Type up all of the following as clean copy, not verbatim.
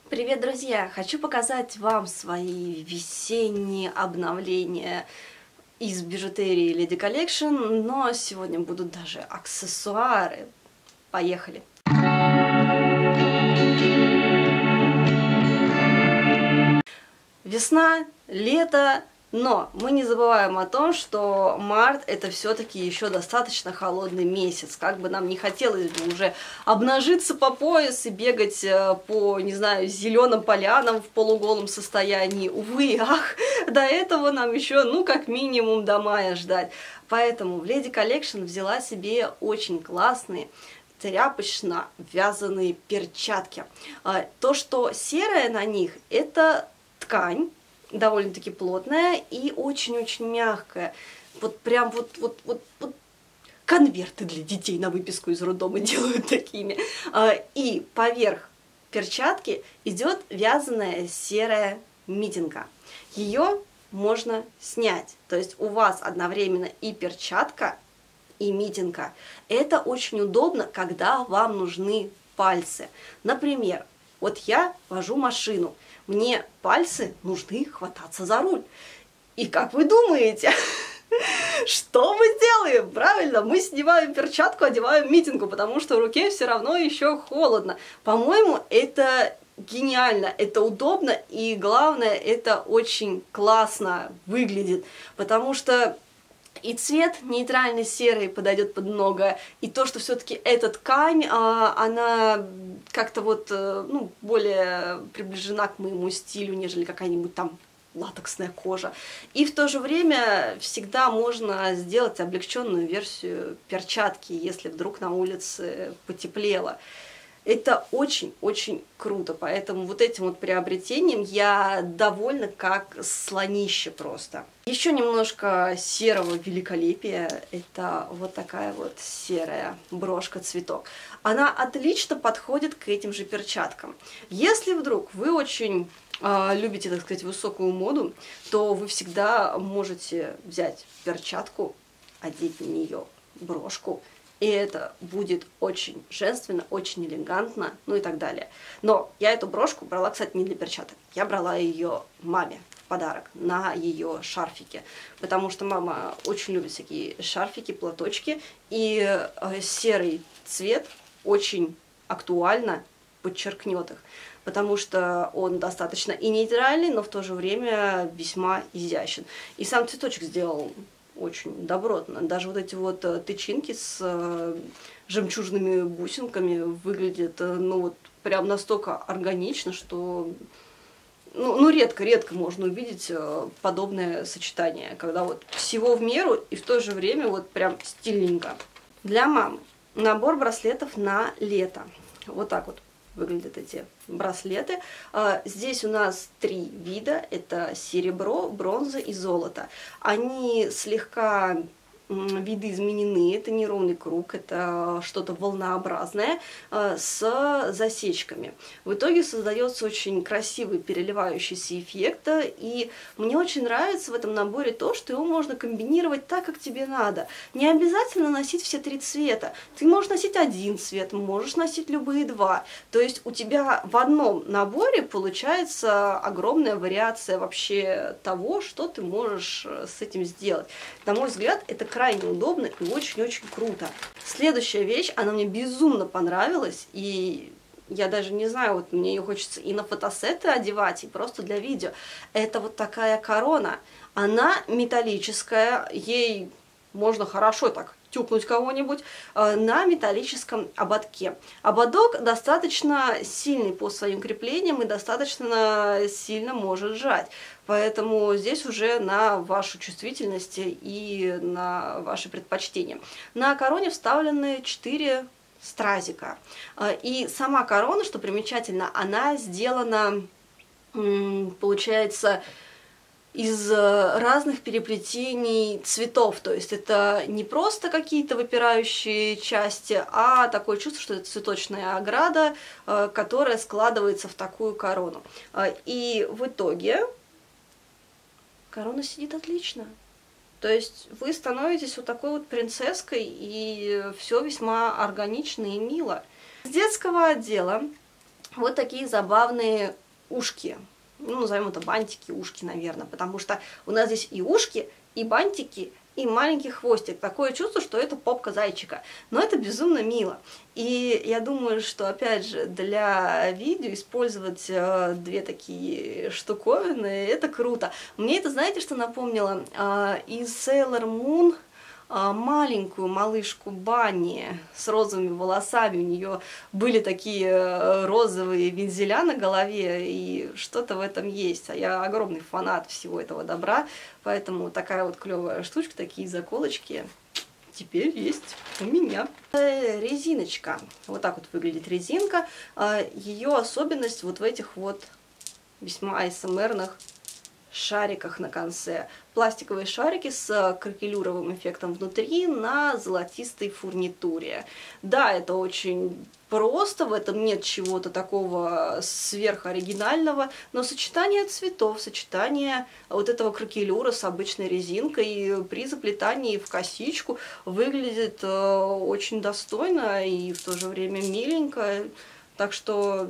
Привет, друзья! Хочу показать вам свои весенние обновления из бижутерии Lady Collection, но сегодня будут даже аксессуары. Поехали! Весна, лето, но мы не забываем о том, что март это все-таки еще достаточно холодный месяц. Как бы нам не хотелось бы уже обнажиться по пояс и бегать по, не знаю, зеленым полянам в полуголом состоянии. Увы, ах, до этого нам еще, ну, как минимум до мая ждать. Поэтому в Lady Collection взяла себе очень классные тряпочно-вязаные перчатки. То, что серое на них, это ткань, довольно-таки плотная и очень-очень мягкая. Вот прям вот конверты для детей на выписку из роддома делают такими. И поверх перчатки идет вязаная серая митинга. Ее можно снять. То есть у вас одновременно и перчатка, и митинга. Это очень удобно, когда вам нужны пальцы. Например, вот я вожу машину, мне пальцы нужны хвататься за руль. И как вы думаете, что мы делаем? Правильно, мы снимаем перчатку, одеваем митингу, потому что в руке все равно еще холодно. По-моему, это гениально, это удобно и главное, это очень классно выглядит, потому что и цвет нейтральный серый подойдет под многое, и то, что все-таки эта ткань, она как-то вот, ну, более приближена к моему стилю, нежели какая-нибудь там латексная кожа. И в то же время всегда можно сделать облегченную версию перчатки, если вдруг на улице потеплело. Это очень-очень круто, поэтому вот этим вот приобретением я довольна как слонище просто. Еще немножко серого великолепия, это вот такая вот серая брошка-цветок. Она отлично подходит к этим же перчаткам. Если вдруг вы очень любите, так сказать, высокую моду, то вы всегда можете взять перчатку, одеть на нее брошку, и это будет очень женственно, очень элегантно, ну и так далее. Но я эту брошку брала, кстати, не для перчаток. Я брала ее маме в подарок на ее шарфике. Потому что мама очень любит всякие шарфики, платочки. И серый цвет очень актуально подчеркнет их. Потому что он достаточно и нейтральный, но в то же время весьма изящен. И сам цветочек сделал очень добротно. Даже вот эти вот тычинки с жемчужными бусинками выглядят, ну вот, прям настолько органично, что, ну редко можно увидеть подобное сочетание, когда вот всего в меру и в то же время вот прям стильненько. Для мамы набор браслетов на лето. Вот так вот выглядят эти браслеты. Здесь у нас 3 вида. Это серебро, бронза и золото. Они слегка видоизменены. Это не ровный круг, это что-то волнообразное с засечками. В итоге создается очень красивый переливающийся эффект. И мне очень нравится в этом наборе то, что его можно комбинировать так, как тебе надо. Не обязательно носить все 3 цвета. Ты можешь носить один цвет, можешь носить любые 2. То есть у тебя в одном наборе получается огромная вариация вообще того, что ты можешь с этим сделать. На мой взгляд, это крайне удобно и очень-очень круто. Следующая вещь, она мне безумно понравилась, и я даже не знаю, вот мне ее хочется и на фотосеты одевать, и просто для видео. Это вот такая корона. Она металлическая, ей можно хорошо так тюкнуть кого-нибудь на металлическом ободке. Ободок достаточно сильный по своим креплениям и достаточно сильно может сжать. Поэтому здесь уже на вашу чувствительность и на ваши предпочтения. На короне вставлены 4 стразика. И сама корона, что примечательно, она сделана, получается, из разных переплетений цветов, то есть это не просто какие-то выпирающие части, а такое чувство, что это цветочная ограда, которая складывается в такую корону. И в итоге корона сидит отлично. То есть вы становитесь вот такой вот принцесской, и все весьма органично и мило. С детского отдела вот такие забавные ушки. Ну, назовем это бантики, ушки, наверное, потому что у нас здесь и ушки, и бантики, и маленький хвостик. Такое чувство, что это попка зайчика. Но это безумно мило. И я думаю, что, опять же, для видео использовать две такие штуковины, это круто. Мне это, знаете, что напомнило? Из Sailor Moon маленькую малышку Банни с розовыми волосами. У нее были такие розовые вензеля на голове, и что-то в этом есть. А я огромный фанат всего этого добра, поэтому такая вот клевая штучка, такие заколочки теперь есть у меня. Резиночка. Вот так вот выглядит резинка. Ее особенность вот в этих вот весьма АСМРных шариках на конце. Пластиковые шарики с кракелюровым эффектом внутри на золотистой фурнитуре. Да, это очень просто, в этом нет чего-то такого сверхоригинального, но сочетание цветов, сочетание вот этого кракелюра с обычной резинкой при заплетании в косичку выглядит очень достойно и в то же время миленько. Так что...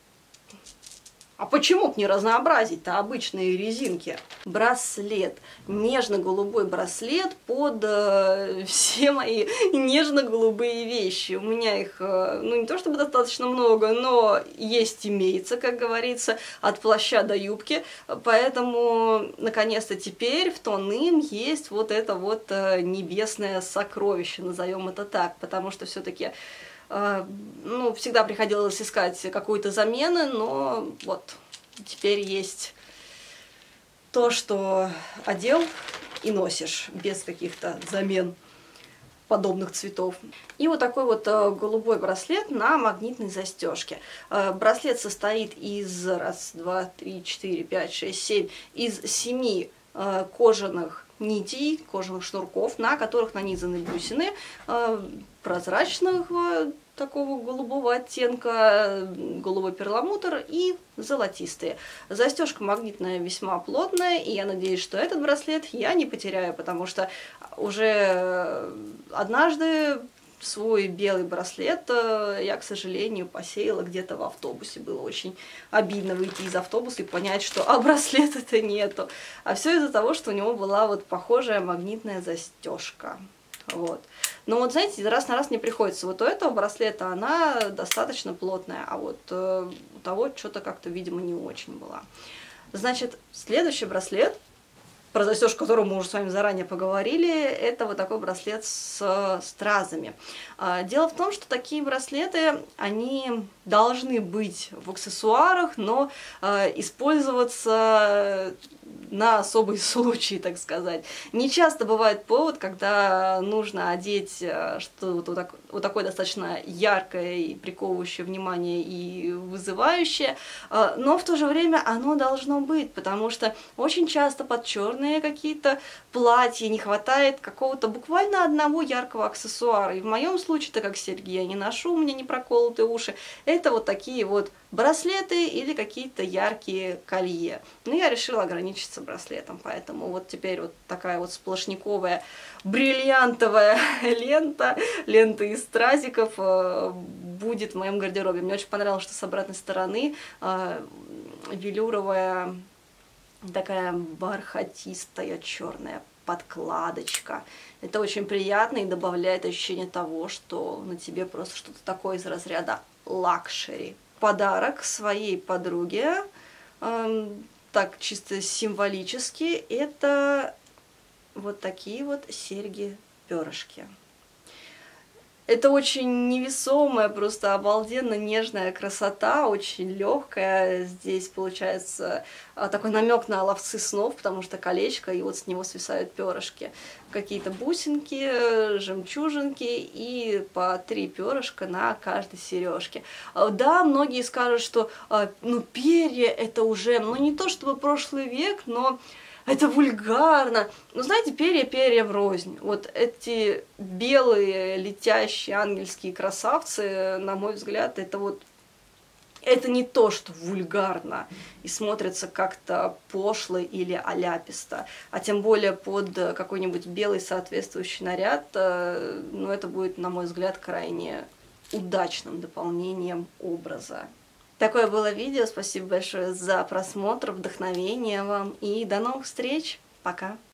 А почему бы не разнообразить-то обычные резинки? Браслет. Нежно-голубой браслет под все мои нежно-голубые вещи. У меня их, ну не то чтобы достаточно много, но есть имеется, как говорится, от плаща до юбки. Поэтому, наконец-то, теперь в тон им есть вот это вот небесное сокровище, назовем это так. Потому что все-таки... ну, всегда приходилось искать какую-то замену, но вот теперь есть то, что одел и носишь без каких-то замен подобных цветов. И вот такой вот голубой браслет на магнитной застежке. Браслет состоит из раз, два, три, четыре, пять, шесть, семь, из 7 кожаных нитей, кожаных шнурков, на которых нанизаны бусины прозрачного такого голубого оттенка, голубой перламутр и золотистые. Застежка магнитная весьма плотная, и я надеюсь, что этот браслет я не потеряю, потому что уже однажды свой белый браслет я, к сожалению, посеяла где-то в автобусе. Было очень обидно выйти из автобуса и понять, что браслета-то нету. А все из-за того, что у него была вот похожая магнитная застежка. Вот. Но вот, знаете, раз на раз не приходится. Вот у этого браслета она достаточно плотная, а вот у того что-то как-то, видимо, не очень была. Значит, следующий браслет, про застежку которого мы уже с вами заранее поговорили, это вот такой браслет с стразами. Дело в том, что такие браслеты, они должны быть в аксессуарах, но использоваться на особый случай, так сказать. Не часто бывает повод, когда нужно одеть что-то вот такое достаточно яркое и приковывающее внимание и вызывающее, но в то же время оно должно быть, потому что очень часто под черные какие-то платья не хватает какого-то буквально одного яркого аксессуара. И в моем случае, так как серьги я не ношу, у меня не проколоты уши, это вот такие вот браслеты или какие-то яркие колье. Но я решила ограничиться браслетом, поэтому вот теперь вот такая вот сплошняковая бриллиантовая лента из стразиков будет в моем гардеробе. Мне очень понравилось, что с обратной стороны велюровая такая бархатистая черная подкладочка. Это очень приятно и добавляет ощущение того, что на тебе просто что-то такое из разряда лакшери. Подарок своей подруге, так чисто символически, это вот такие вот серьги-перышки. Это очень невесомая, просто обалденно нежная красота, очень легкая. Здесь получается такой намек на ловцы снов, потому что колечко, и вот с него свисают перышки. Какие-то бусинки, жемчужинки и по 3 перышка на каждой сережке. Да, многие скажут, что ну, перья это уже, ну не то чтобы прошлый век, но это вульгарно. Но знаете, перья врознь. Вот эти белые, летящие ангельские красавцы, на мой взгляд, это вот... Это не то, что вульгарно и смотрится как-то пошло или аляписто. А тем более под какой-нибудь белый соответствующий наряд, ну, это будет, на мой взгляд, крайне удачным дополнением образа. Такое было видео. Спасибо большое за просмотр, вдохновения вам и до новых встреч. Пока!